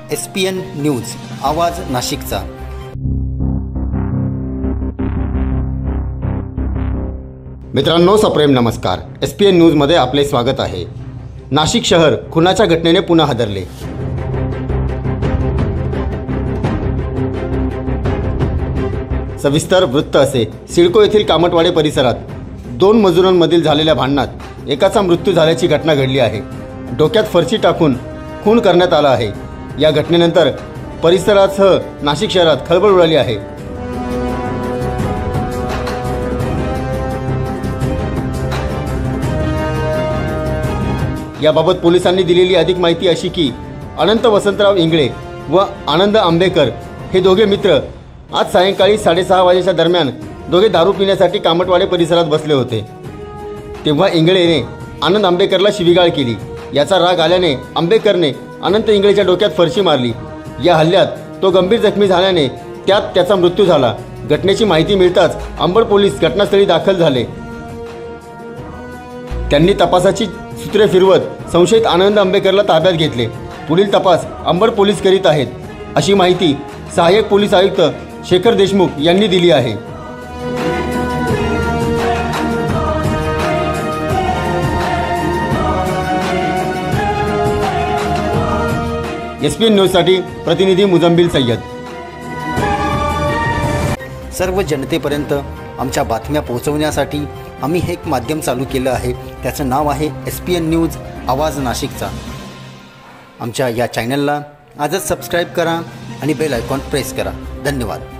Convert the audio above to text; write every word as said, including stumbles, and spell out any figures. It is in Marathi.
एस पी एन न्यूज आवाज नाशिकचा। मित्रांनो, सप्रेम नमस्कार। एस पी एन न्यूजमध्ये आपले स्वागत आहे। नाशिक शहर खुनाच्या घटनेने पुन्हा हादरले। सविस्तर वृत्त असे। सिडको येथील कामटवाडे परिसरात दोन मजुरांमधील झालेल्या भांडणात एकाचा मृत्यू झाल्याची घटना घडली आहे। डोक्यात फरशी टाकून खून करण्यात आला आहे। या घटनेनंतर परिसरासह नाशिक शहरात खळबळ उडाली आहे। याबाबत पोलिसांनी दिलेली अधिक माहिती अशी की अनंत वसंतराव इंगळे व आनंद आंबेकर हे दोघे मित्र आज सायंकाळी साडेसहा वाजेच्या दरम्यान दोघे दारू पिण्यासाठी कामटवाडे परिसरात बसले होते। तेव्हा इंगळेने आनंद आंबेकरला शिवीगाळ केली। याचा राग आल्याने आंबेकरने अनंत इंगळेच्या डोक्यात फरशी मारली। या हल्ल्यात तो गंभीर जखमी झाल्याने त्यात त्याचा मृत्यू झाला। घटनेची माहिती मिळताच अंबड पोलीस घटनास्थळी दाखल झाले। त्यांनी तपासाची सूत्रे फिरवत संशयित आनंद आंबेकरला ताब्यात घेतले। पुढील तपास अंबड पोलीस करीत आहेत, अशी माहिती सहाय्यक पोलीस आयुक्त शेखर देशमुख यांनी दिली आहे। एस पी एन न्यूजसाठी प्रतिनिधी मुजम्बिल सय्यद। सर्व जनतेपर्यंत आमच्या बातम्या पोहोचवण्यासाठी आम्ही हे एक माध्यम चालू केलं आहे। त्याचं नाव आहे एस पी एन न्यूज आवाज नाशिकचा। आमच्या या चॅनलला आजच सबस्क्राईब करा आणि बेल आयकॉन प्रेस करा। धन्यवाद।